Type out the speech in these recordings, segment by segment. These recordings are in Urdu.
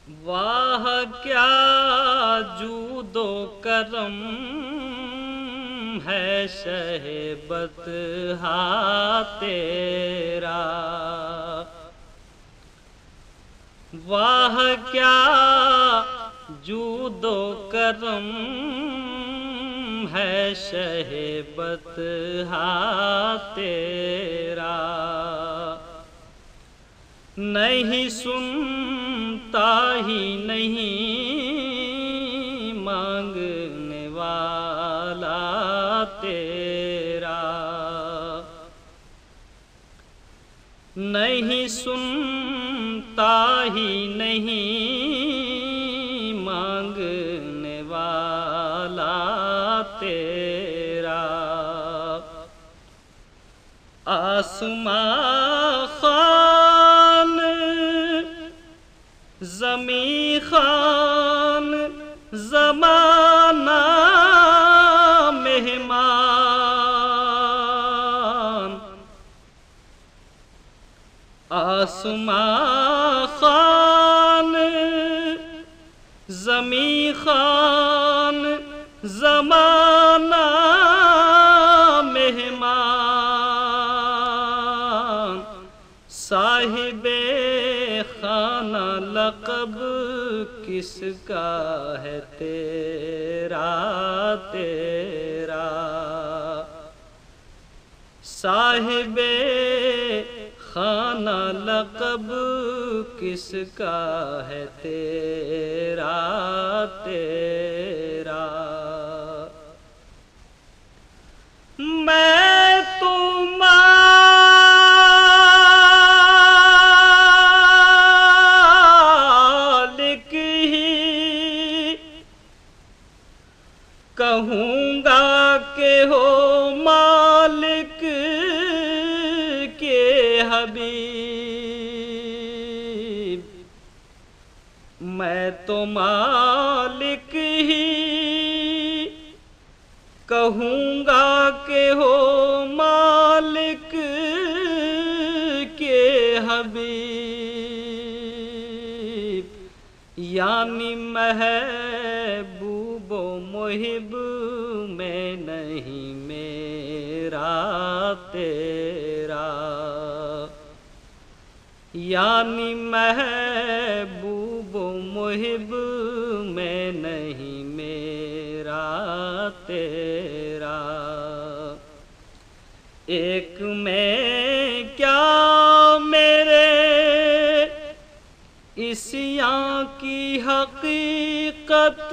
واہ کیا جود و کرم ہے شہ بطحا تیرا، واہ کیا جود و کرم ہے شہ بطحا تیرا، نہیں سنتا ہی نہیں مانگنے والا تیرا، نہیں سنتا ہی نہیں مانگنے والا تیرا، آسماں خان زمیں خان زمانہ مہمان، آسماں خان زمیں خان زمانہ مہمان، صاحب خانہ لقب کس کا ہے تیرا تیرا، صاحب خانہ لقب کس کا ہے تیرا تیرا، میں تو مالک ہی کہوں گا کہ ہو مالک کے حبیب، میں تو مالک ہی کہوں گا کہ ہو مالک کے حبیب، یعنی محبوب و محب میں نہیں میرا تیرا، یعنی محبوب و محب میں نہیں میرا تیرا، ایک میں کیا میرے عصیاں کی حقیقت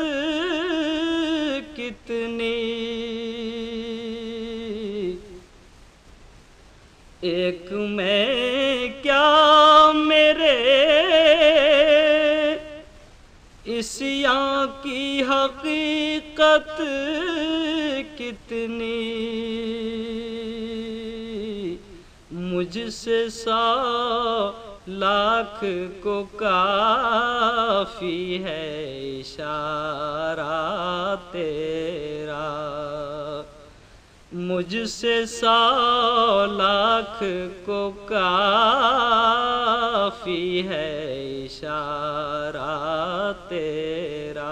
کتنی، ایک میں کیا میرے عصیاں کی حقیقت کتنی، مجھ سے 100 لاکھ کو کافی ہے اشارہ تیرا، مجھ سے 100 لاکھ کو کافی ہے اشارہ تیرا،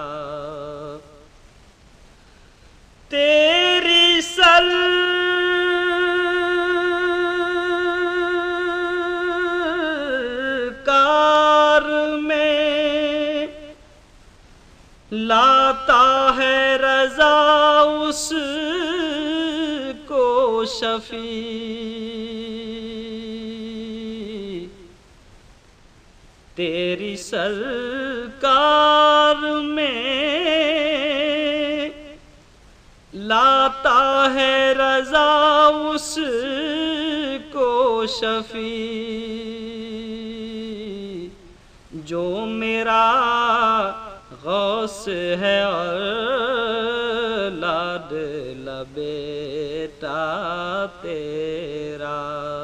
تیری سرکار میں لاتا ہے رضا اس کو شفیع، تیری سرکار میں لاتا ہے رضا اس کو شفیع، جو میرا غوث ہے اور لاڈلا بیٹا تیرا،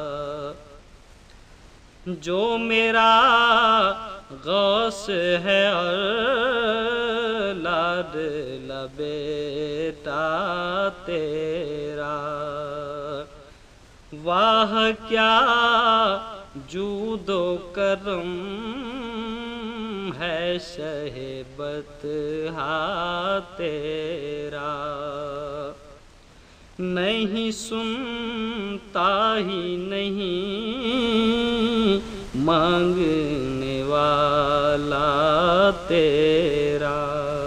جو میرا غوث ہے اور لاڈلا بیٹا تیرا، واہ کیا جود و کرم ہے شہ بطحا تیرا، نہیں سنتا ہی نہیں مانگنے والا تیرا۔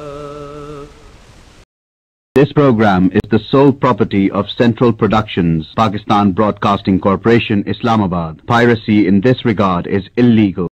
This program is the sole property of Central Productions, Pakistan Broadcasting Corporation, Islamabad. Piracy in this regard is illegal.